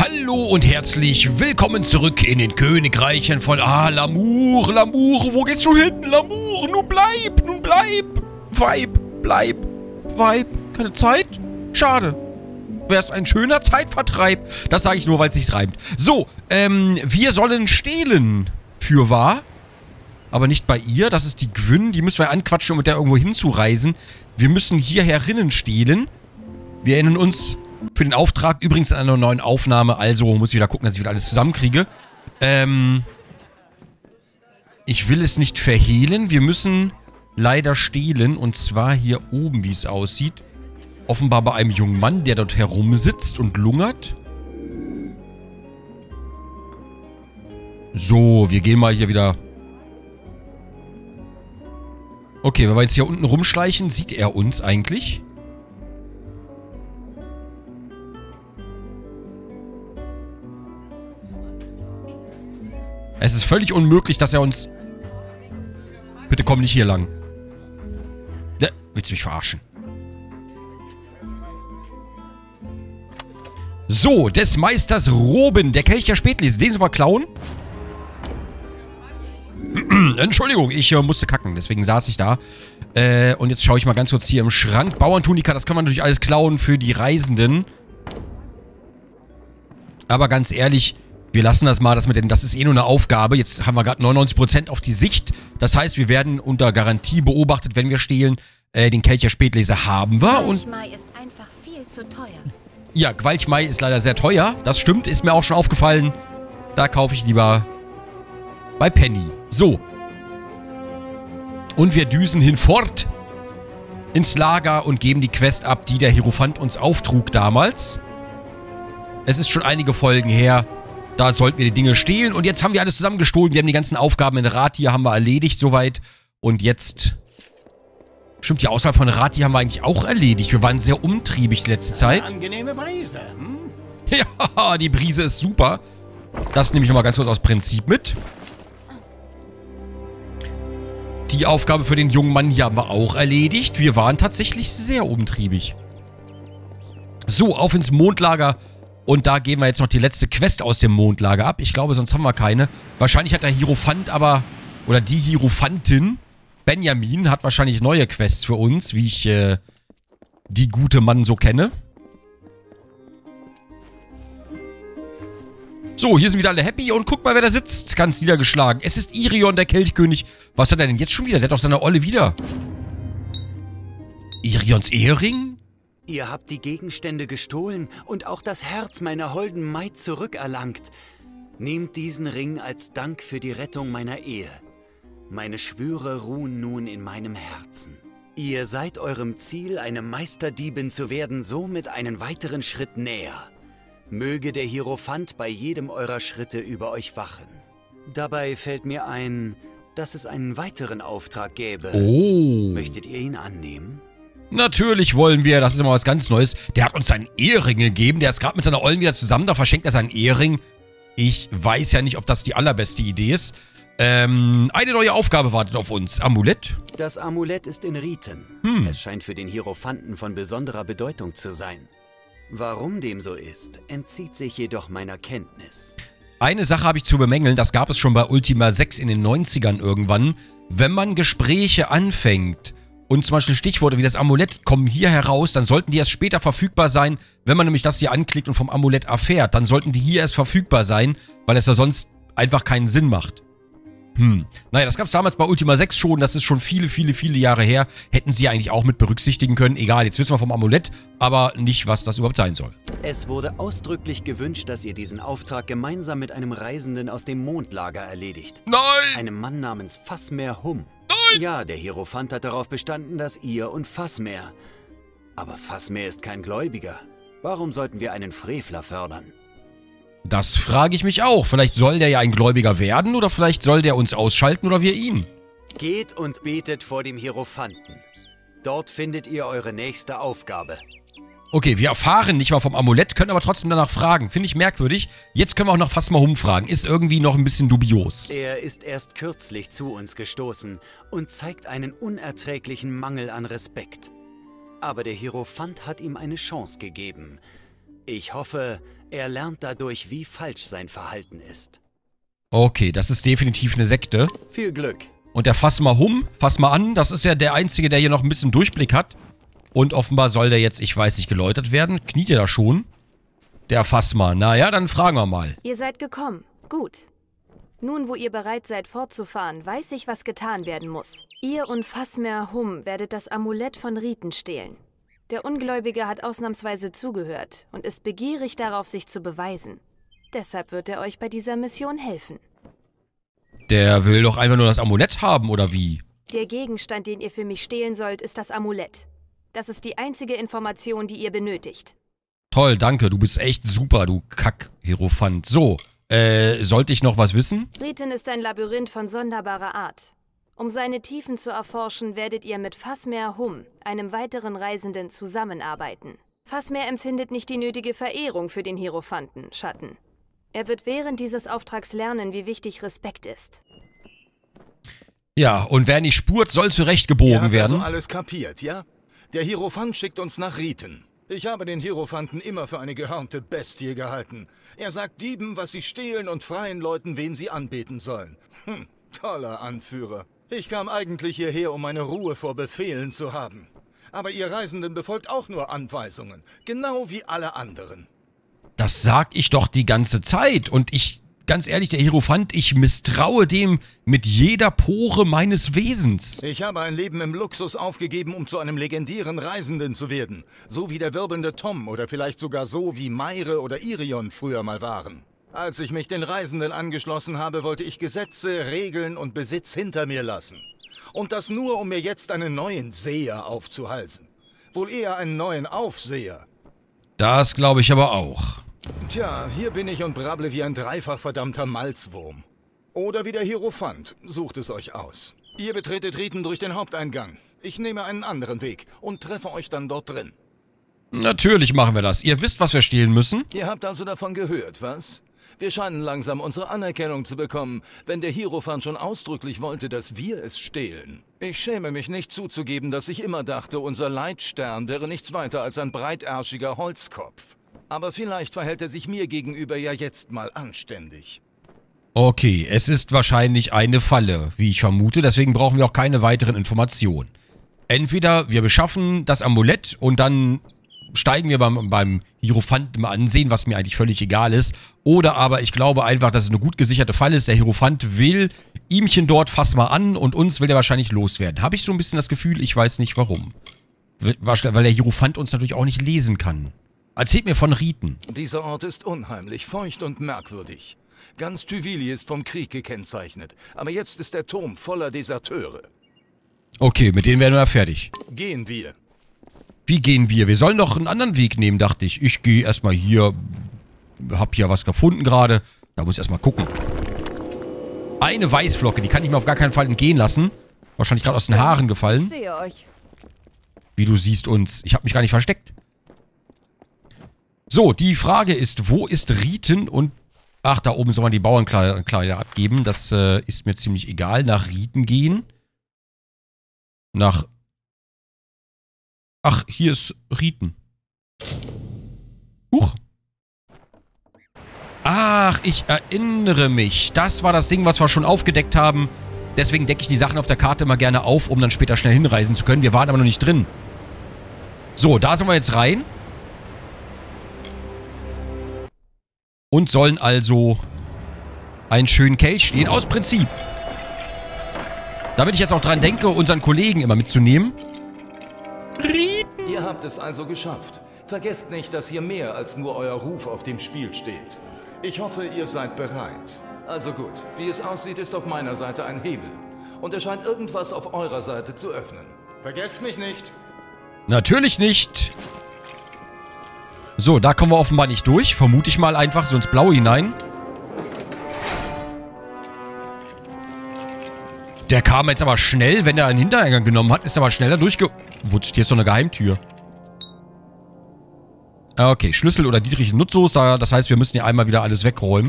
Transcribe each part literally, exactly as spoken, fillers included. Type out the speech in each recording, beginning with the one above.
Hallo und herzlich willkommen zurück in den Königreichen von Ah, L'amour, L'amour, wo geht's schon hin? L'amour, nun bleib, nun bleib. Vibe, bleib, Vibe, keine Zeit? Schade. Wär's ein schöner Zeitvertreib. Das sage ich nur, weil es sich reimt. So, ähm, wir sollen stehlen. Fürwahr. Aber nicht bei ihr. Das ist die Gwyn. Die müssen wir anquatschen, um mit der irgendwo hinzureisen. Wir müssen hier herinnen stehlen. Wir erinnern uns für den Auftrag übrigens an einer neuen Aufnahme. Also muss ich wieder gucken, dass ich wieder alles zusammenkriege. Ähm, ich will es nicht verhehlen. Wir müssen leider stehlen. Und zwar hier oben, wie es aussieht. Offenbar bei einem jungen Mann, der dort herumsitzt und lungert. So, wir gehen mal hier wieder. Okay, wenn wir jetzt hier unten rumschleichen, sieht er uns eigentlich. Es ist völlig unmöglich, dass er uns... Bitte komm nicht hier lang. Ja, willst du mich verarschen? So, des Meisters Roben, der Kelch der Spätlese. Den sollen wir klauen? Entschuldigung, ich äh, musste kacken, deswegen saß ich da. Äh, und jetzt schaue ich mal ganz kurz hier im Schrank. Bauerntunika, das können wir natürlich alles klauen für die Reisenden. Aber ganz ehrlich, wir lassen das mal, das mit den, das ist eh nur eine Aufgabe. Jetzt haben wir gerade neunundneunzig Prozent auf die Sicht. Das heißt, wir werden unter Garantie beobachtet, wenn wir stehlen. Äh, den Kelch der Spätlese haben wir. Und Qualchmai ist einfach viel zu teuer. Ja, Qualchmai ist leider sehr teuer. Das stimmt, ist mir auch schon aufgefallen. Da kaufe ich lieber bei Penny. So. Und wir düsen hinfort ins Lager und geben die Quest ab, die der Hierophant uns auftrug damals. Es ist schon einige Folgen her. Da sollten wir die Dinge stehlen. Und jetzt haben wir alles zusammengestohlen. Wir haben die ganzen Aufgaben in Rathir haben wir erledigt soweit. Und jetzt... Stimmt, die Auswahl von Rathir haben wir eigentlich auch erledigt. Wir waren sehr umtriebig die letzte Zeit. Eine angenehme Brise, hm? Ja, die Brise ist super. Das nehme ich nochmal ganz kurz aus Prinzip mit. Die Aufgabe für den jungen Mann hier haben wir auch erledigt. Wir waren tatsächlich sehr umtriebig. So, auf ins Mondlager. Und da geben wir jetzt noch die letzte Quest aus dem Mondlager ab. Ich glaube, sonst haben wir keine. Wahrscheinlich hat der Hierophant aber... Oder die Hierophantin... Benjamin hat wahrscheinlich neue Quests für uns, wie ich äh, die gute Mann so kenne. So, hier sind wieder alle happy und guck mal, wer da sitzt. Ganz niedergeschlagen. Es ist Irion, der Kelchkönig. Was hat er denn jetzt schon wieder? Der hat doch seine Olle wieder. Irions Ehering? Ihr habt die Gegenstände gestohlen und auch das Herz meiner holden Maid zurückerlangt. Nehmt diesen Ring als Dank für die Rettung meiner Ehe. Meine Schwüre ruhen nun in meinem Herzen. Ihr seid eurem Ziel, eine Meisterdiebin zu werden, somit einen weiteren Schritt näher. Möge der Hierophant bei jedem eurer Schritte über euch wachen. Dabei fällt mir ein, dass es einen weiteren Auftrag gäbe. Oh. Möchtet ihr ihn annehmen? Natürlich wollen wir. Das ist immer was ganz Neues. Der hat uns seinen Ehering gegeben. Der ist gerade mit seiner Ollen wieder zusammen. Da verschenkt er seinen Ehering. Ich weiß ja nicht, ob das die allerbeste Idee ist. Ähm, eine neue Aufgabe wartet auf uns. Amulett? Das Amulett ist in Riten. Hm. Es scheint für den Hierophanten von besonderer Bedeutung zu sein. Warum dem so ist, entzieht sich jedoch meiner Kenntnis. Eine Sache habe ich zu bemängeln, das gab es schon bei Ultima sechs in den neunzigern irgendwann. Wenn man Gespräche anfängt und zum Beispiel Stichworte wie das Amulett kommen hier heraus, dann sollten die erst später verfügbar sein. Wenn man nämlich das hier anklickt und vom Amulett erfährt, dann sollten die hier erst verfügbar sein, weil es ja sonst einfach keinen Sinn macht. Hm. Naja, das gab es damals bei Ultima sechs schon. Das ist schon viele, viele, viele Jahre her. Hätten sie eigentlich auch mit berücksichtigen können. Egal, jetzt wissen wir vom Amulett, aber nicht, was das überhaupt sein soll. Es wurde ausdrücklich gewünscht, dass ihr diesen Auftrag gemeinsam mit einem Reisenden aus dem Mondlager erledigt. Nein! Einem Mann namens Fasmer Hum. Nein! Ja, der Hierophant hat darauf bestanden, dass ihr und Fasmer... Aber Fasmer ist kein Gläubiger. Warum sollten wir einen Frevler fördern? Das frage ich mich auch. Vielleicht soll der ja ein Gläubiger werden oder vielleicht soll der uns ausschalten oder wir ihn. Geht und betet vor dem Hierophanten. Dort findet ihr eure nächste Aufgabe. Okay, wir erfahren nicht mal vom Amulett, können aber trotzdem danach fragen. Finde ich merkwürdig. Jetzt können wir auch noch fast mal umfragen. Ist irgendwie noch ein bisschen dubios. Er ist erst kürzlich zu uns gestoßen und zeigt einen unerträglichen Mangel an Respekt. Aber der Hierophant hat ihm eine Chance gegeben. Ich hoffe, er lernt dadurch, wie falsch sein Verhalten ist. Okay, das ist definitiv eine Sekte. Viel Glück. Und der Fass mal hum, fass mal an, das ist ja der Einzige, der hier noch ein bisschen Durchblick hat. Und offenbar soll der jetzt, ich weiß nicht, geläutert werden. Kniet er da schon? Der Fassma. Naja, dann fragen wir mal. Ihr seid gekommen. Gut. Nun, wo ihr bereit seid fortzufahren, weiß ich, was getan werden muss. Ihr und Fasmer Hum werdet das Amulett von Riten stehlen. Der Ungläubige hat ausnahmsweise zugehört und ist begierig darauf, sich zu beweisen. Deshalb wird er euch bei dieser Mission helfen. Der will doch einfach nur das Amulett haben, oder wie? Der Gegenstand, den ihr für mich stehlen sollt, ist das Amulett. Das ist die einzige Information, die ihr benötigt. Toll, danke. Du bist echt super, du Kack-Hierophant. So, äh, sollte ich noch was wissen? Riten ist ein Labyrinth von sonderbarer Art. Um seine Tiefen zu erforschen, werdet ihr mit Fasmer Hum, einem weiteren Reisenden, zusammenarbeiten. Fasmer empfindet nicht die nötige Verehrung für den Hierophanten, Schatten. Er wird während dieses Auftrags lernen, wie wichtig Respekt ist. Ja, und wer nicht spurt, soll zurechtgebogen werden. Also alles kapiert, ja? Der Hierophant schickt uns nach Riten. Ich habe den Hierophanten immer für eine gehörnte Bestie gehalten. Er sagt Dieben, was sie stehlen und freien Leuten, wen sie anbeten sollen. Hm, toller Anführer. Ich kam eigentlich hierher, um meine Ruhe vor Befehlen zu haben. Aber ihr Reisenden befolgt auch nur Anweisungen, genau wie alle anderen. Das sag ich doch die ganze Zeit. Und ich, ganz ehrlich, der Hierophant, ich misstraue dem mit jeder Pore meines Wesens. Ich habe ein Leben im Luxus aufgegeben, um zu einem legendären Reisenden zu werden. So wie der wirbelnde Tom oder vielleicht sogar so wie Meire oder Irion früher mal waren. Als ich mich den Reisenden angeschlossen habe, wollte ich Gesetze, Regeln und Besitz hinter mir lassen. Und das nur, um mir jetzt einen neuen Seher aufzuhalsen. Wohl eher einen neuen Aufseher. Das glaube ich aber auch. Tja, hier bin ich und brabble wie ein dreifach verdammter Malzwurm. Oder wie der Hierophant, sucht es euch aus. Ihr betretet Riten durch den Haupteingang. Ich nehme einen anderen Weg und treffe euch dann dort drin. Natürlich machen wir das. Ihr wisst, was wir stehlen müssen? Ihr habt also davon gehört, was? Wir scheinen langsam unsere Anerkennung zu bekommen, wenn der Hierophant schon ausdrücklich wollte, dass wir es stehlen. Ich schäme mich nicht zuzugeben, dass ich immer dachte, unser Leitstern wäre nichts weiter als ein breitärtschiger Holzkopf. Aber vielleicht verhält er sich mir gegenüber ja jetzt mal anständig. Okay, es ist wahrscheinlich eine Falle, wie ich vermute. Deswegen brauchen wir auch keine weiteren Informationen. Entweder wir beschaffen das Amulett und dann steigen wir beim, beim Hierophanten mal ansehen, was mir eigentlich völlig egal ist. Oder aber ich glaube einfach, dass es eine gut gesicherte Falle ist. Der Hierophant will ihmchen dort, fass mal an, und uns will er wahrscheinlich loswerden. Habe ich so ein bisschen das Gefühl, ich weiß nicht warum. Weil der Hierophant uns natürlich auch nicht lesen kann. Erzählt mir von Riten. Dieser Ort ist unheimlich, feucht und merkwürdig. Ganz Tyvili ist vom Krieg gekennzeichnet. Aber jetzt ist der Turm voller Deserteure. Okay, mit denen werden wir fertig. Gehen wir. Wie gehen wir? Wir sollen doch einen anderen Weg nehmen, dachte ich. Ich gehe erstmal hier. Hab hier was gefunden gerade. Da muss ich erstmal gucken. Eine Weißflocke, die kann ich mir auf gar keinen Fall entgehen lassen. Wahrscheinlich gerade aus den Haaren gefallen. Ich sehe euch. Wie du siehst uns. Ich habe mich gar nicht versteckt. So, die Frage ist, wo ist Riten und... Ach, da oben soll man die Bauernkleider abgeben. Das äh, ist mir ziemlich egal. Nach Riten gehen. Nach... Ach, hier ist Riten. Huch. Ach, ich erinnere mich. Das war das Ding, was wir schon aufgedeckt haben. Deswegen decke ich die Sachen auf der Karte immer gerne auf, um dann später schnell hinreisen zu können. Wir waren aber noch nicht drin. So, da sind wir jetzt rein. Und sollen also einen schönen Kelch stehen. Aus Prinzip. Damit ich jetzt auch dran denke, unseren Kollegen immer mitzunehmen. Riten. Ihr habt es also geschafft. Vergesst nicht, dass hier mehr als nur euer Ruf auf dem Spiel steht. Ich hoffe, ihr seid bereit. Also gut, wie es aussieht, ist auf meiner Seite ein Hebel. Und es scheint irgendwas auf eurer Seite zu öffnen. Vergesst mich nicht. Natürlich nicht. So, da kommen wir offenbar nicht durch. Vermute ich mal einfach so ins Blaue hinein. Der kam jetzt aber schnell, wenn er einen Hintereingang genommen hat, ist er aber schneller durchgewutscht. Hier ist so eine Geheimtür. Okay, Schlüssel oder Dietrich nutzlos. Das heißt, wir müssen hier einmal wieder alles wegräumen.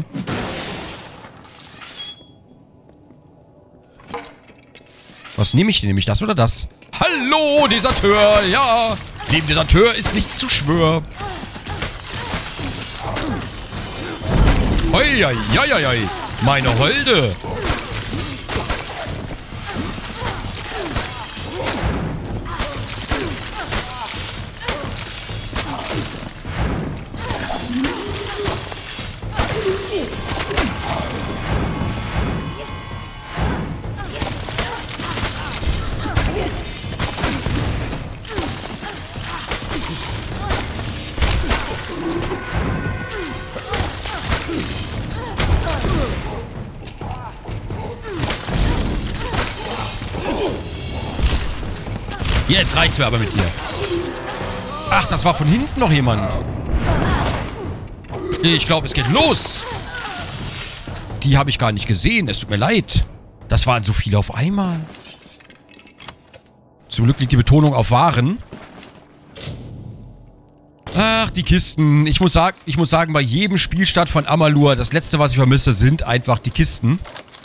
Was nehme ich denn? Nehme ich das oder das? Hallo, Deserteur! Ja! Dem Deserteur ist nichts zu schwör. Hoi, hoi, hoi, hoi, hoi. Meine Holde. Jetzt reicht's mir aber mit dir. Ach, das war von hinten noch jemand. Ich glaube, es geht los. Die habe ich gar nicht gesehen. Es tut mir leid. Das waren so viele auf einmal. Zum Glück liegt die Betonung auf waren. Ach, die Kisten. Ich muss, sagen, ich muss sagen, bei jedem Spielstart von Amalur, das letzte, was ich vermisse, sind einfach die Kisten.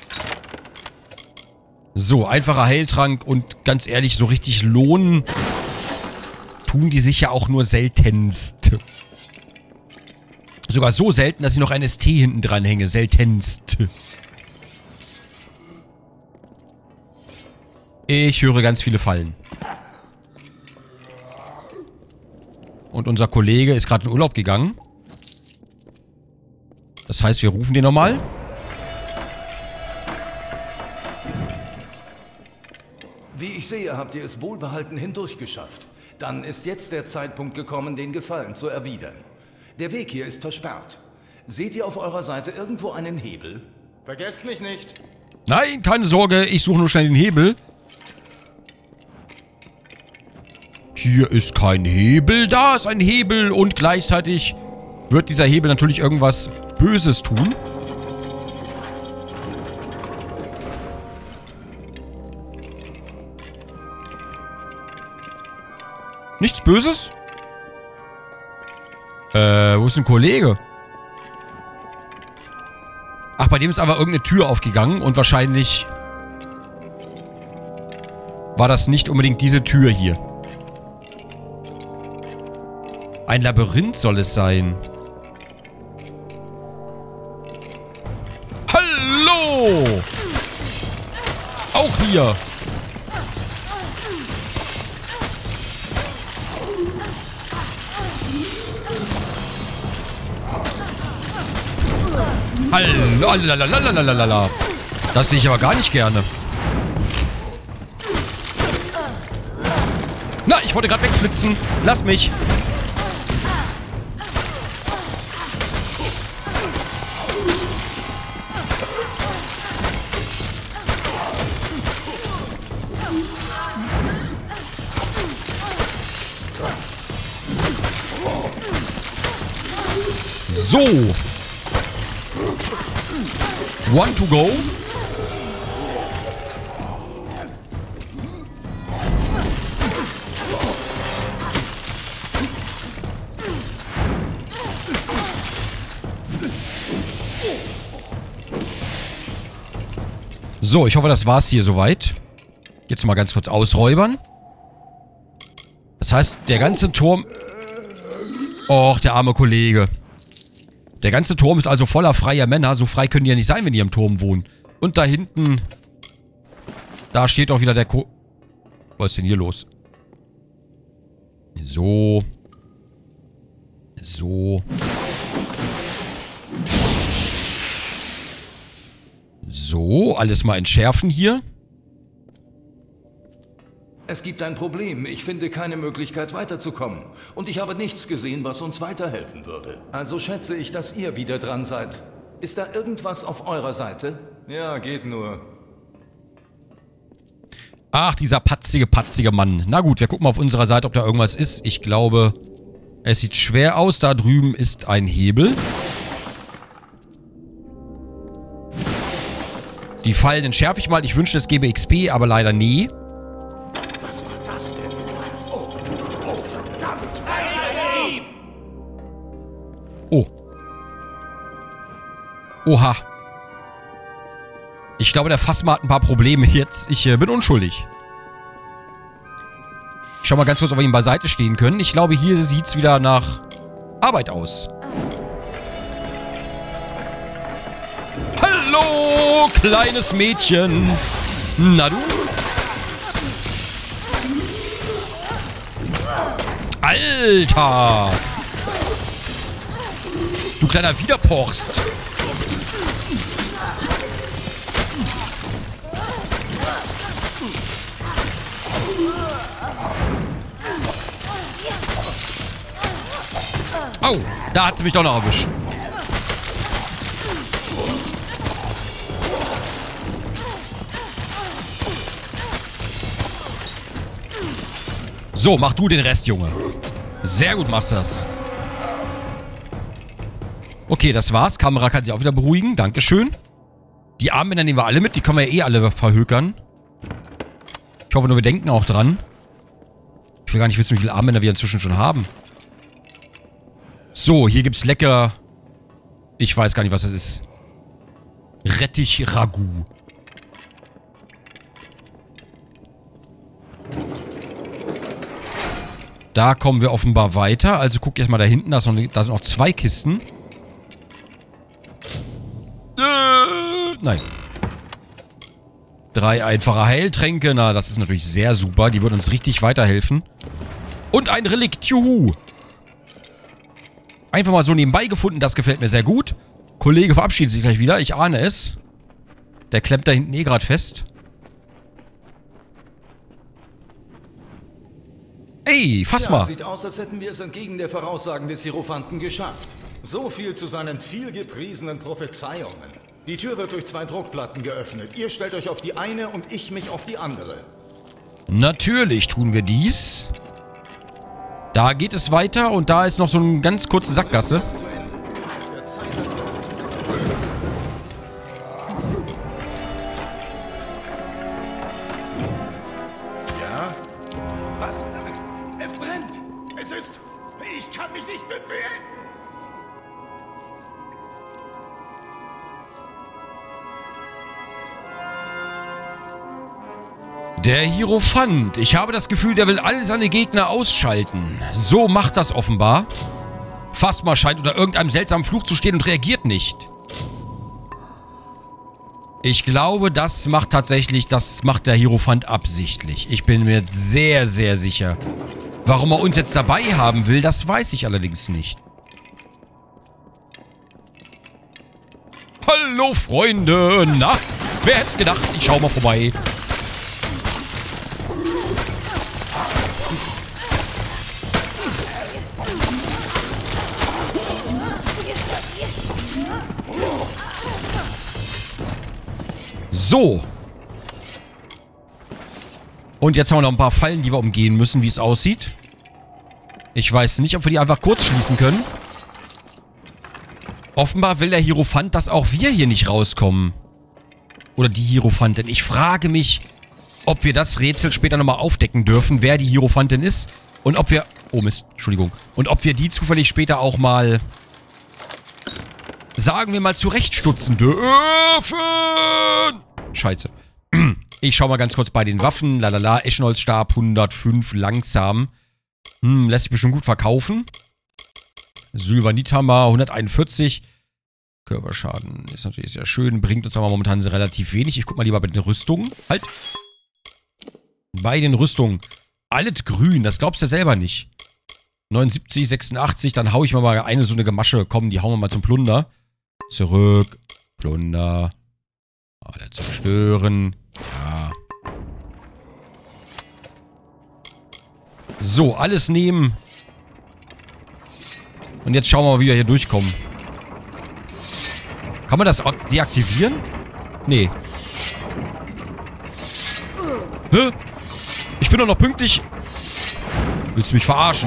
So, einfacher Heiltrank und ganz ehrlich, so richtig lohnen tun die sich ja auch nur seltenst. Sogar so selten, dass ich noch ein S T hinten dran hänge. Seltenst. Ich höre ganz viele Fallen. Und unser Kollege ist gerade in Urlaub gegangen. Das heißt, wir rufen den nochmal. Wie ich sehe, habt ihr es wohlbehalten hindurchgeschafft. Dann ist jetzt der Zeitpunkt gekommen, den Gefallen zu erwidern. Der Weg hier ist versperrt. Seht ihr auf eurer Seite irgendwo einen Hebel? Vergesst mich nicht. Nein, keine Sorge, ich suche nur schnell den Hebel. Hier ist kein Hebel, da ist ein Hebel und gleichzeitig wird dieser Hebel natürlich irgendwas Böses tun. Nichts Böses? Äh, wo ist ein Kollege? Ach, bei dem ist aber irgendeine Tür aufgegangen und wahrscheinlich war das nicht unbedingt diese Tür hier. Ein Labyrinth soll es sein. Hallo! Auch hier. Hallo, lalalala. Das sehe ich aber gar nicht gerne. Na, ich wollte gerade wegflitzen. Lass mich. So. One to go. So, ich hoffe, das war's hier soweit. Jetzt mal ganz kurz ausräubern. Das heißt, der ganze Turm... Och, der arme Kollege. Der ganze Turm ist also voller freier Männer. So frei können die ja nicht sein, wenn die im Turm wohnen. Und da hinten... Da steht auch wieder der Ko... Was ist denn hier los? So. So. So, alles mal entschärfen hier. Es gibt ein Problem. Ich finde keine Möglichkeit weiterzukommen. Und ich habe nichts gesehen, was uns weiterhelfen würde. Also schätze ich, dass ihr wieder dran seid. Ist da irgendwas auf eurer Seite? Ja, geht nur. Ach, dieser patzige, patzige Mann. Na gut, wir gucken mal auf unserer Seite, ob da irgendwas ist. Ich glaube, es sieht schwer aus. Da drüben ist ein Hebel. Die Fallen entschärfe ich mal. Ich wünschte, es gäbe X P, aber leider nie. Was war das denn? Oh, oh, verdammt! Oh. Oha. Ich glaube, der Phasma hat ein paar Probleme jetzt. Ich äh, bin unschuldig. Ich schau mal ganz kurz, ob wir ihm beiseite stehen können. Ich glaube, hier sieht es wieder nach Arbeit aus. Hallo, kleines Mädchen. Na du? Alter! Du kleiner Widerporst. Au, da hat sie mich doch noch erwischt. So, mach du den Rest, Junge. Sehr gut machst du das. Okay, das war's. Kamera kann sich auch wieder beruhigen. Dankeschön. Die Armbänder nehmen wir alle mit. Die können wir ja eh alle verhökern. Ich hoffe nur, wir denken auch dran. Ich will gar nicht wissen, wie viele Armbänder wir inzwischen schon haben. So, hier gibt's lecker... Ich weiß gar nicht, was das ist. Rettich-Ragout. Da kommen wir offenbar weiter. Also guck erstmal da hinten. Da, ist noch, da sind noch zwei Kisten. Äh, nein. Drei einfache Heiltränke. Na, das ist natürlich sehr super. Die würden uns richtig weiterhelfen. Und ein Relikt. Juhu. Einfach mal so nebenbei gefunden. Das gefällt mir sehr gut. Kollege verabschiedet sich gleich wieder. Ich ahne es. Der klemmt da hinten eh gerade fest. Ey, fass mal. Ja, sieht aus, als hätten wir es entgegen der Voraussagen des Hierophanten geschafft. So viel zu seinen vielgepriesenen Prophezeiungen. Die Tür wird durch zwei Druckplatten geöffnet. Ihr stellt euch auf die eine und ich mich auf die andere. Natürlich tun wir dies. Da geht es weiter und da ist noch so eine ganz kurze Sackgasse. Ja? Was? Es brennt! Es ist... Ich kann mich nicht bewegen! Der Hierophant. Ich habe das Gefühl, der will alle seine Gegner ausschalten. So macht das offenbar. Phasma scheint unter irgendeinem seltsamen Fluch zu stehen und reagiert nicht. Ich glaube, das macht tatsächlich, das macht der Hierophant absichtlich. Ich bin mir sehr, sehr sicher. Warum er uns jetzt dabei haben will, das weiß ich allerdings nicht. Hallo, Freunde. Na, wer hätte es gedacht? Ich schau mal vorbei. So. Und jetzt haben wir noch ein paar Fallen, die wir umgehen müssen, wie es aussieht. Ich weiß nicht, ob wir die einfach kurz schließen können. Offenbar will der Hierophant, dass auch wir hier nicht rauskommen. Oder die Hierophantin. Ich frage mich, ob wir das Rätsel später nochmal aufdecken dürfen, wer die Hierophantin ist. Und ob wir... Oh Mist, Entschuldigung. Und ob wir die zufällig später auch mal... Sagen wir mal zurechtstutzen dürfen. Scheiße. Ich schau mal ganz kurz bei den Waffen. Lalala, Eschenholzstab hundertfünf, langsam. Hm, lässt sich bestimmt gut verkaufen. Sylvanithammer hunderteinundvierzig. Körperschaden ist natürlich sehr schön. Bringt uns aber momentan relativ wenig. Ich guck mal lieber bei den Rüstungen. Halt. Bei den Rüstungen. Alles grün, das glaubst du selber nicht. neunundsiebzig, sechsundachtzig, dann hau ich mal eine so eine Gemasche. Komm, die hauen wir mal zum Plunder. Zurück. Plunder. Alle zerstören. Ja. So, alles nehmen. Und jetzt schauen wir mal, wie wir hier durchkommen. Kann man das deaktivieren? Nee. Hä? Ich bin doch noch pünktlich. Willst du mich verarschen?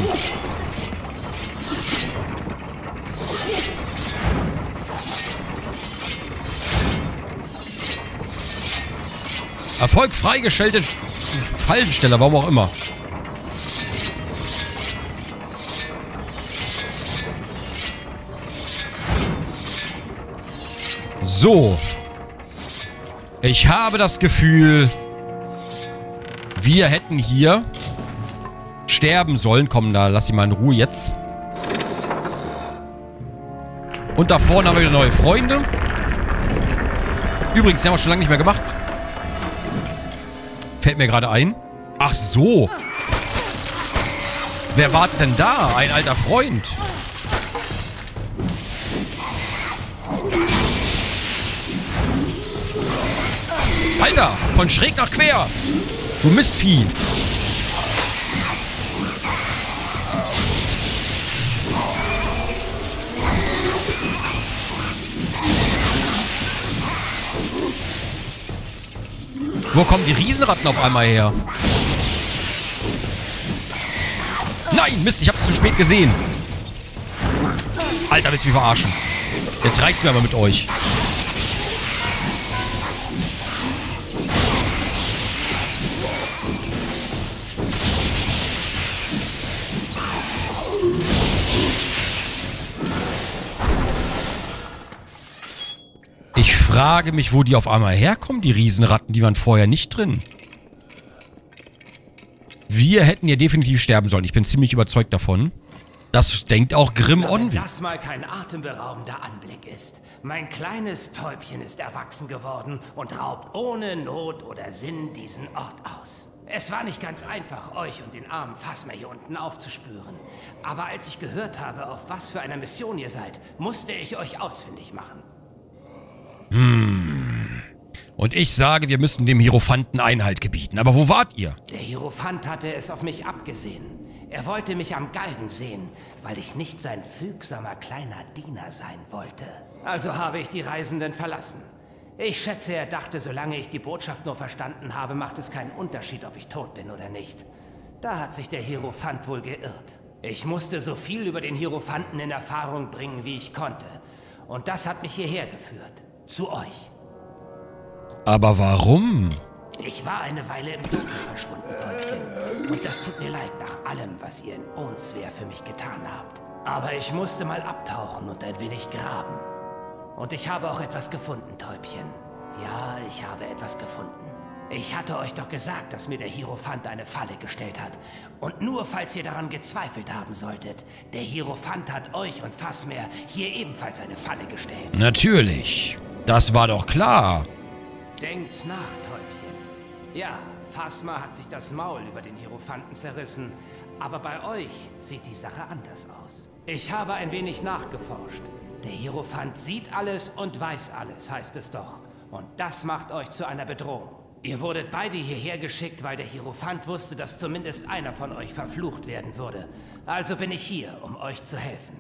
Erfolg freigestellte Fallensteller, warum auch immer. So. Ich habe das Gefühl, wir hätten hier sterben sollen. Komm, da lass ich mal in Ruhe jetzt. Und da vorne haben wir wieder neue Freunde. Übrigens, den haben wir schon lange nicht mehr gemacht. Fällt mir gerade ein. Ach so. Wer wartet denn da? Ein alter Freund. Alter, von schräg nach quer. Du Mistvieh. Wo kommen die Riesenratten auf einmal her? Nein, Mist, ich hab's zu spät gesehen. Alter, willst du mich verarschen? Jetzt reicht's mir aber mit euch. Ich frage mich, wo die auf einmal herkommen, die Riesenratten. Die waren vorher nicht drin. Wir hätten hier definitiv sterben sollen. Ich bin ziemlich überzeugt davon. Das denkt auch Grim Onwy. Wenn das mal kein atemberaubender Anblick ist. Mein kleines Täubchen ist erwachsen geworden und raubt ohne Not oder Sinn diesen Ort aus. Es war nicht ganz einfach, euch und den armen Phasma hier unten aufzuspüren. Aber als ich gehört habe, auf was für einer Mission ihr seid, musste ich euch ausfindig machen. Hm. Und ich sage, wir müssen dem Hierophanten Einhalt gebieten. Aber wo wart ihr? Der Hierophant hatte es auf mich abgesehen. Er wollte mich am Galgen sehen, weil ich nicht sein fügsamer kleiner Diener sein wollte. Also habe ich die Reisenden verlassen. Ich schätze, er dachte, solange ich die Botschaft nur verstanden habe, macht es keinen Unterschied, ob ich tot bin oder nicht. Da hat sich der Hierophant wohl geirrt. Ich musste so viel über den Hierophanten in Erfahrung bringen, wie ich konnte. Und das hat mich hierher geführt. Zu euch. Aber warum? Ich war eine Weile im Dunkeln verschwunden, Täubchen. Und das tut mir leid nach allem, was ihr in Ownswear für mich getan habt. Aber ich musste mal abtauchen und ein wenig graben. Und ich habe auch etwas gefunden, Täubchen. Ja, ich habe etwas gefunden. Ich hatte euch doch gesagt, dass mir der Hierophant eine Falle gestellt hat. Und nur falls ihr daran gezweifelt haben solltet, der Hierophant hat euch und Phasma hier ebenfalls eine Falle gestellt. Natürlich. Das war doch klar. Denkt nach, Täubchen. Ja, Phasma hat sich das Maul über den Hierophanten zerrissen, aber bei euch sieht die Sache anders aus. Ich habe ein wenig nachgeforscht. Der Hierophant sieht alles und weiß alles, heißt es doch. Und das macht euch zu einer Bedrohung. Ihr wurdet beide hierher geschickt, weil der Hierophant wusste, dass zumindest einer von euch verflucht werden würde. Also bin ich hier, um euch zu helfen.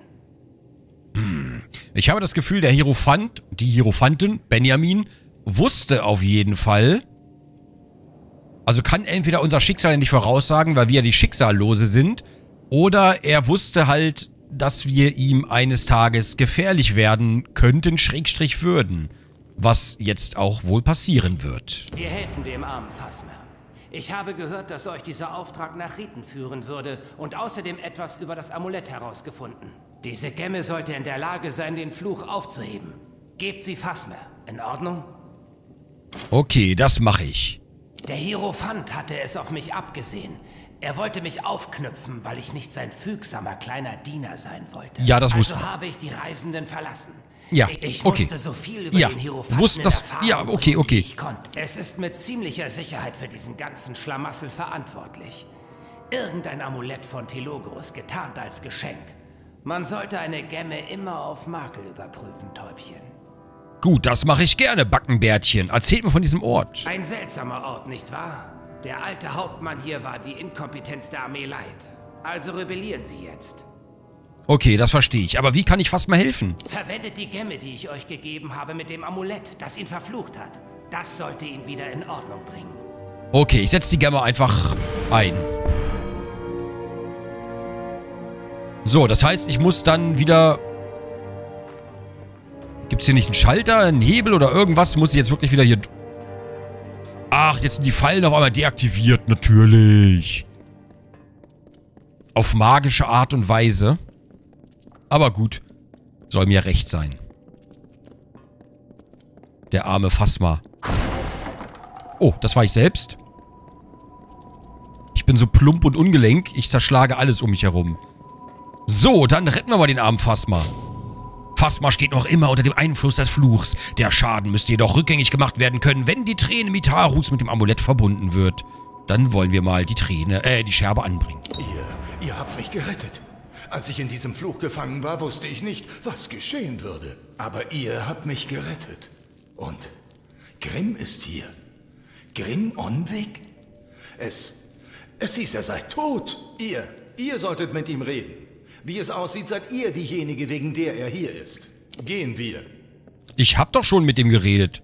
Hm. Ich habe das Gefühl, der Hierophant, die Hierophantin, Benjamin, wusste auf jeden Fall. Also kann entweder unser Schicksal nicht voraussagen, weil wir die Schicksallose sind, oder er wusste halt, dass wir ihm eines Tages gefährlich werden könnten, Schrägstrich würden. Was jetzt auch wohl passieren wird. Wir helfen dem armen Phasma. Ich habe gehört, dass euch dieser Auftrag nach Riten führen würde und außerdem etwas über das Amulett herausgefunden. Diese Gemme sollte in der Lage sein, den Fluch aufzuheben. Gebt sie Phasma. In Ordnung? Okay, das mache ich. Der Hierophant hatte es auf mich abgesehen. Er wollte mich aufknüpfen, weil ich nicht sein fügsamer kleiner Diener sein wollte. Ja, das wusste ich. Also habe ich die Reisenden verlassen. Ja, ich okay. musste so viel über ja, den Hierophanten wusste das, erfahren, ja, okay, okay. wie ich konnte. Es ist mit ziemlicher Sicherheit für diesen ganzen Schlamassel verantwortlich. Irgendein Amulett von Telogros, getarnt als Geschenk. Man sollte eine Gemme immer auf Makel überprüfen, Täubchen. Gut, das mache ich gerne, Backenbärtchen. Erzählt mir von diesem Ort. Ein seltsamer Ort, nicht wahr? Der alte Hauptmann hier war die Inkompetenz der Armee leid. Also rebellieren Sie jetzt. Okay, das verstehe ich. Aber wie kann ich fast mal helfen? Verwendet die Gemme, die ich euch gegeben habe, mit dem Amulett, das ihn verflucht hat. Das sollte ihn wieder in Ordnung bringen. Okay, ich setze die Gemme einfach ein. So, das heißt, ich muss dann wieder... Gibt es hier nicht einen Schalter, einen Hebel oder irgendwas? Muss ich jetzt wirklich wieder hier... Ach, jetzt sind die Fallen auf einmal deaktiviert. Natürlich. Auf magische Art und Weise. Aber gut. Soll mir recht sein. Der arme Phasma. Oh, das war ich selbst. Ich bin so plump und ungelenk. Ich zerschlage alles um mich herum. So, dann retten wir mal den armen Phasma. Phasma steht noch immer unter dem Einfluss des Fluchs. Der Schaden müsste jedoch rückgängig gemacht werden können, wenn die Träne Mitarus mit dem Amulett verbunden wird. Dann wollen wir mal die Träne, äh, die Scherbe anbringen. Ihr, ihr habt mich gerettet. Als ich in diesem Fluch gefangen war, wusste ich nicht, was geschehen würde. Aber ihr habt mich gerettet. Und Grimm ist hier. Grimm Onwig? Es, es hieß, er sei tot. Ihr, ihr solltet mit ihm reden. Wie es aussieht, seid ihr diejenige, wegen der er hier ist. Gehen wir. Ich hab doch schon mit dem geredet.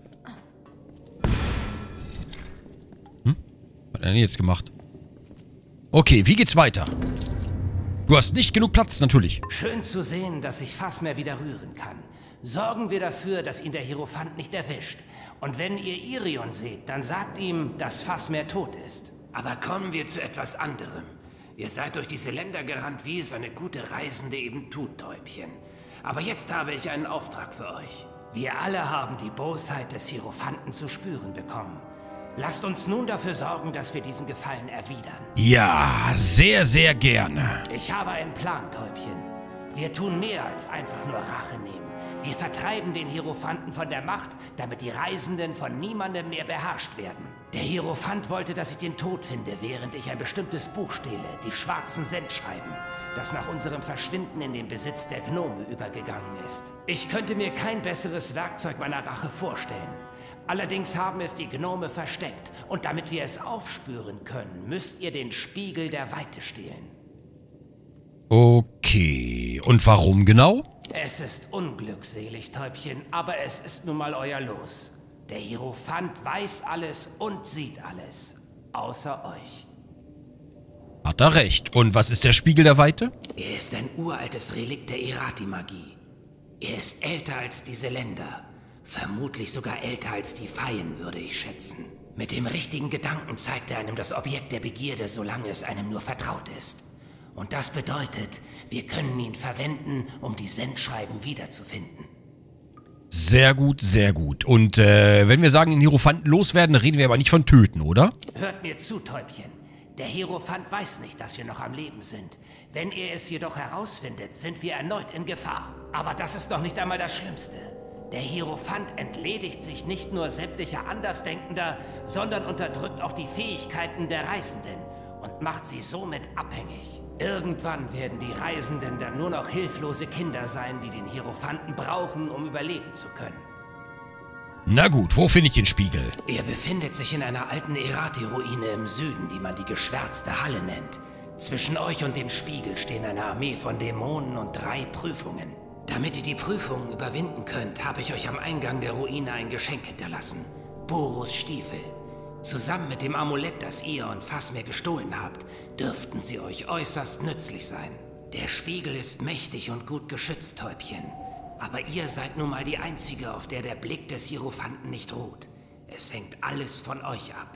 Hm? Was hat er denn jetzt gemacht? Okay, wie geht's weiter? Du hast nicht genug Platz, natürlich. Schön zu sehen, dass sich Phasmer wieder rühren kann. Sorgen wir dafür, dass ihn der Hierophant nicht erwischt. Und wenn ihr Irion seht, dann sagt ihm, dass Phasmer tot ist. Aber kommen wir zu etwas anderem. Ihr seid durch diese Länder gerannt, wie es eine gute Reisende eben tut, Täubchen. Aber jetzt habe ich einen Auftrag für euch. Wir alle haben die Bosheit des Hierophanten zu spüren bekommen. Lasst uns nun dafür sorgen, dass wir diesen Gefallen erwidern. Ja, sehr, sehr gerne. Ich habe einen Plan, Täubchen. Wir tun mehr als einfach nur Rache nehmen. Wir vertreiben den Hierophanten von der Macht, damit die Reisenden von niemandem mehr beherrscht werden. Der Hierophant wollte, dass ich den Tod finde, während ich ein bestimmtes Buch stehle, die schwarzen Sendschreiben, das nach unserem Verschwinden in den Besitz der Gnome übergegangen ist. Ich könnte mir kein besseres Werkzeug meiner Rache vorstellen. Allerdings haben es die Gnome versteckt, und damit wir es aufspüren können, müsst ihr den Spiegel der Weite stehlen. Okay, und warum genau? Es ist unglückselig, Täubchen, aber es ist nun mal euer Los. Der Hierophant weiß alles und sieht alles. Außer euch. Hat er recht. Und was ist der Spiegel der Weite? Er ist ein uraltes Relikt der Erati-Magie. Er ist älter als diese Länder. Vermutlich sogar älter als die Feien, würde ich schätzen. Mit dem richtigen Gedanken zeigt er einem das Objekt der Begierde, solange es einem nur vertraut ist. Und das bedeutet, wir können ihn verwenden, um die Sendschreiben wiederzufinden. Sehr gut, sehr gut. Und äh, wenn wir sagen, den Hierophanten loswerden, reden wir aber nicht von töten, oder? Hört mir zu, Täubchen. Der Hierophant weiß nicht, dass wir noch am Leben sind. Wenn er es jedoch herausfindet, sind wir erneut in Gefahr. Aber das ist noch nicht einmal das Schlimmste. Der Hierophant entledigt sich nicht nur sämtlicher Andersdenkender, sondern unterdrückt auch die Fähigkeiten der Reisenden und macht sie somit abhängig. Irgendwann werden die Reisenden dann nur noch hilflose Kinder sein, die den Hierophanten brauchen, um überleben zu können. Na gut, wo finde ich den Spiegel? Er befindet sich in einer alten Erati-Ruine im Süden, die man die geschwärzte Halle nennt. Zwischen euch und dem Spiegel stehen eine Armee von Dämonen und drei Prüfungen. Damit ihr die Prüfungen überwinden könnt, habe ich euch am Eingang der Ruine ein Geschenk hinterlassen. Boros Stiefel. Zusammen mit dem Amulett, das ihr und Phasmer gestohlen habt, dürften sie euch äußerst nützlich sein. Der Spiegel ist mächtig und gut geschützt, Täubchen. Aber ihr seid nun mal die Einzige, auf der der Blick des Hierophanten nicht ruht. Es hängt alles von euch ab.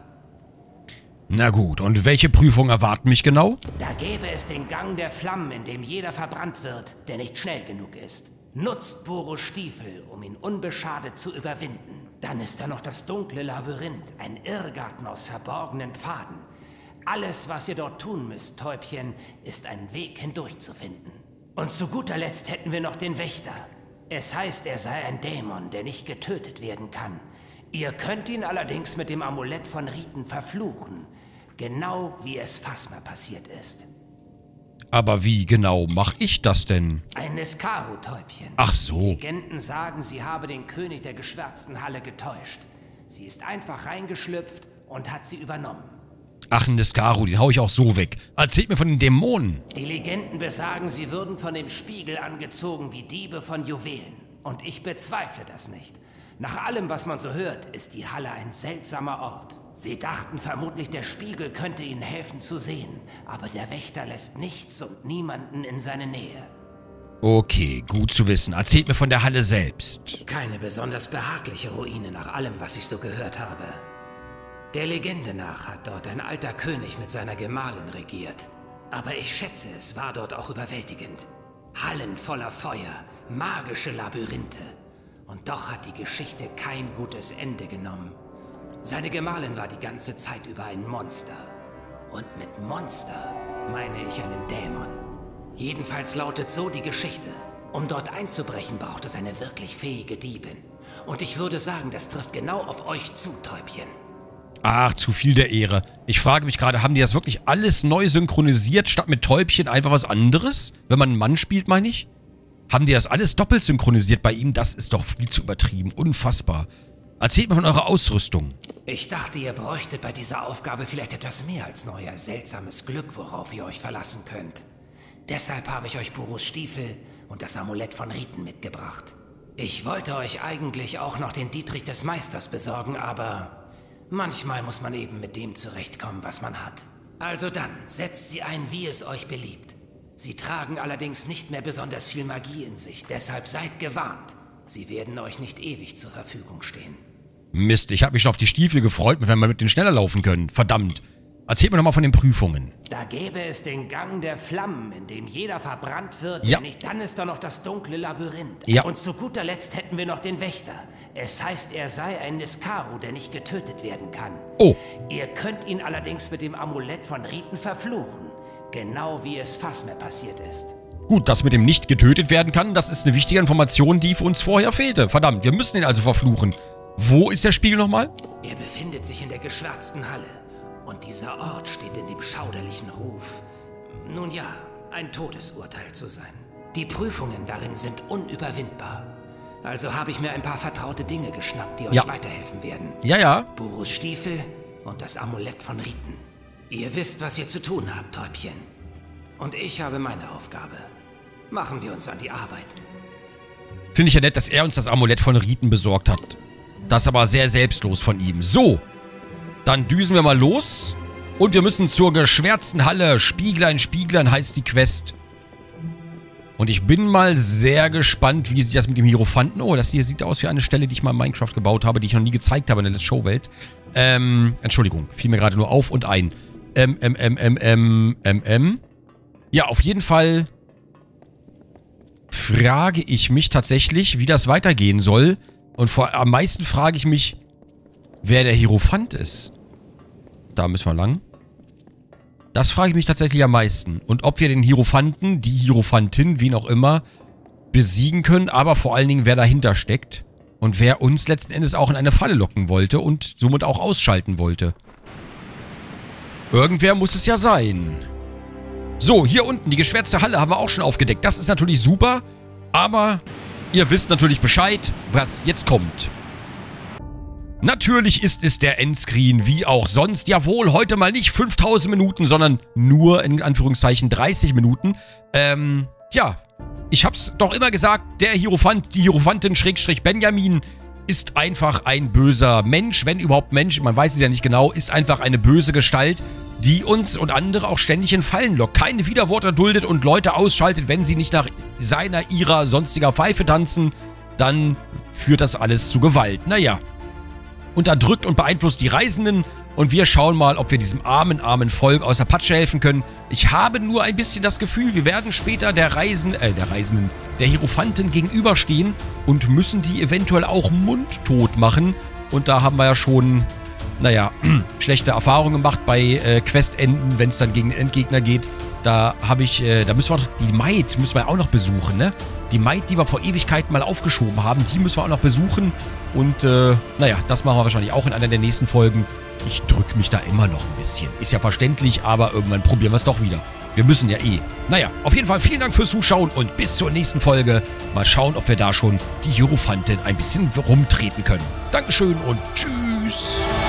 Na gut, und welche Prüfung erwarten mich genau? Da gäbe es den Gang der Flammen, in dem jeder verbrannt wird, der nicht schnell genug ist. Nutzt Boros Stiefel, um ihn unbeschadet zu überwinden. Dann ist da noch das dunkle Labyrinth, ein Irrgarten aus verborgenen Pfaden. Alles, was ihr dort tun müsst, Täubchen, ist einen Weg hindurch zu finden. Und zu guter Letzt hätten wir noch den Wächter. Es heißt, er sei ein Dämon, der nicht getötet werden kann. Ihr könnt ihn allerdings mit dem Amulett von Riten verfluchen. Genau wie es Phasma passiert ist. Aber wie genau mache ich das denn? Ein Neskaru-Täubchen. Ach so. Die Legenden sagen, sie habe den König der geschwärzten Halle getäuscht. Sie ist einfach reingeschlüpft und hat sie übernommen. Ach, ein Neskaru, den hau ich auch so weg. Erzählt mir von den Dämonen. Die Legenden besagen, sie würden von dem Spiegel angezogen wie Diebe von Juwelen. Und ich bezweifle das nicht. Nach allem, was man so hört, ist die Halle ein seltsamer Ort. Sie dachten vermutlich, der Spiegel könnte ihnen helfen zu sehen, aber der Wächter lässt nichts und niemanden in seine Nähe. Okay, gut zu wissen. Erzählt mir von der Halle selbst. Keine besonders behagliche Ruine nach allem, was ich so gehört habe. Der Legende nach hat dort ein alter König mit seiner Gemahlin regiert. Aber ich schätze, es war dort auch überwältigend. Hallen voller Feuer, magische Labyrinthe. Und doch hat die Geschichte kein gutes Ende genommen. Seine Gemahlin war die ganze Zeit über ein Monster. Und mit Monster meine ich einen Dämon. Jedenfalls lautet so die Geschichte. Um dort einzubrechen, braucht es eine wirklich fähige Diebin. Und ich würde sagen, das trifft genau auf euch zu, Täubchen. Ach, zu viel der Ehre. Ich frage mich gerade, haben die das wirklich alles neu synchronisiert, statt mit Täubchen einfach was anderes? Wenn man einen Mann spielt, meine ich? Haben die das alles doppelt synchronisiert bei ihm? Das ist doch viel zu übertrieben. Unfassbar. Erzählt mir von eurer Ausrüstung. Ich dachte, ihr bräuchtet bei dieser Aufgabe vielleicht etwas mehr als nur euer seltsames Glück, worauf ihr euch verlassen könnt. Deshalb habe ich euch Burus Stiefel und das Amulett von Riten mitgebracht. Ich wollte euch eigentlich auch noch den Dietrich des Meisters besorgen, aber manchmal muss man eben mit dem zurechtkommen, was man hat. Also dann, setzt sie ein, wie es euch beliebt. Sie tragen allerdings nicht mehr besonders viel Magie in sich, deshalb seid gewarnt. Sie werden euch nicht ewig zur Verfügung stehen. Mist, ich habe mich schon auf die Stiefel gefreut, wenn wir mit denen schneller laufen können. Verdammt. Erzählt mir doch mal von den Prüfungen. Da gäbe es den Gang der Flammen, in dem jeder verbrannt wird. Ja. Denn nicht dann ist da noch das dunkle Labyrinth. Ja. Und zu guter Letzt hätten wir noch den Wächter. Es heißt, er sei ein Niskaru, der nicht getötet werden kann. Oh. Ihr könnt ihn allerdings mit dem Amulett von Riten verfluchen. Genau wie es Phasmer passiert ist. Gut, das mit dem nicht getötet werden kann, das ist eine wichtige Information, die für uns vorher fehlte. Verdammt, wir müssen ihn also verfluchen. Wo ist der Spiegel nochmal? Er befindet sich in der geschwärzten Halle. Und dieser Ort steht in dem schauderlichen Ruf, nun ja, ein Todesurteil zu sein. Die Prüfungen darin sind unüberwindbar. Also habe ich mir ein paar vertraute Dinge geschnappt, die euch ja. weiterhelfen werden. Ja, ja. Burus Stiefel und das Amulett von Riten. Ihr wisst, was ihr zu tun habt, Täubchen. Und ich habe meine Aufgabe. Machen wir uns an die Arbeit. Finde ich ja nett, dass er uns das Amulett von Riten besorgt hat. Das ist aber sehr selbstlos von ihm. So. Dann düsen wir mal los. Und wir müssen zur geschwärzten Halle. Spieglein, Spieglein heißt die Quest. Und ich bin mal sehr gespannt, wie sich das mit dem Hierophanten... Oh, das hier sieht aus wie eine Stelle, die ich mal in Minecraft gebaut habe, die ich noch nie gezeigt habe in der Showwelt. Ähm, Entschuldigung, fiel mir gerade nur auf und ein. Ähm, ähm, ähm, ähm, ähm, ähm, ähm. Ja, auf jeden Fall frage ich mich tatsächlich, wie das weitergehen soll. Und vor, am meisten frage ich mich, wer der Hierophant ist. Da müssen wir lang. Das frage ich mich tatsächlich am meisten. Und ob wir den Hierophanten, die Hierophantin, wen auch immer, besiegen können. Aber vor allen Dingen, wer dahinter steckt. Und wer uns letzten Endes auch in eine Falle locken wollte und somit auch ausschalten wollte. Irgendwer muss es ja sein. So, hier unten, die geschwärzte Halle haben wir auch schon aufgedeckt. Das ist natürlich super. Aber ihr wisst natürlich Bescheid, was jetzt kommt. Natürlich ist es der Endscreen, wie auch sonst. Jawohl, heute mal nicht fünftausend Minuten, sondern nur in Anführungszeichen dreißig Minuten. Ähm, ja, ich hab's doch immer gesagt, der Hierophant, die Hierophantin Schrägstrich Benjamin ist einfach ein böser Mensch, wenn überhaupt Mensch, man weiß es ja nicht genau, ist einfach eine böse Gestalt, die uns und andere auch ständig in Fallen lockt, keine Widerworte duldet und Leute ausschaltet, wenn sie nicht nach seiner, ihrer, sonstiger Pfeife tanzen, dann führt das alles zu Gewalt. Naja. Unterdrückt und beeinflusst die Reisenden und wir schauen mal, ob wir diesem armen, armen Volk aus der Patsche helfen können. Ich habe nur ein bisschen das Gefühl, wir werden später der Reisen, äh, der Reisenden, der Hierophanten gegenüberstehen und müssen die eventuell auch mundtot machen. Und da haben wir ja schon, naja, schlechte Erfahrungen gemacht bei äh, Questenden, wenn es dann gegen den Endgegner geht. Da habe ich, äh, da müssen wir doch, die Maid müssen wir auch noch besuchen, ne? Die Maid, die wir vor Ewigkeiten mal aufgeschoben haben, die müssen wir auch noch besuchen. Und, äh, naja, das machen wir wahrscheinlich auch in einer der nächsten Folgen. Ich drücke mich da immer noch ein bisschen. Ist ja verständlich, aber irgendwann probieren wir es doch wieder. Wir müssen ja eh. Naja, auf jeden Fall vielen Dank fürs Zuschauen und bis zur nächsten Folge. Mal schauen, ob wir da schon die Hierophantin ein bisschen rumtreten können. Dankeschön und tschüss.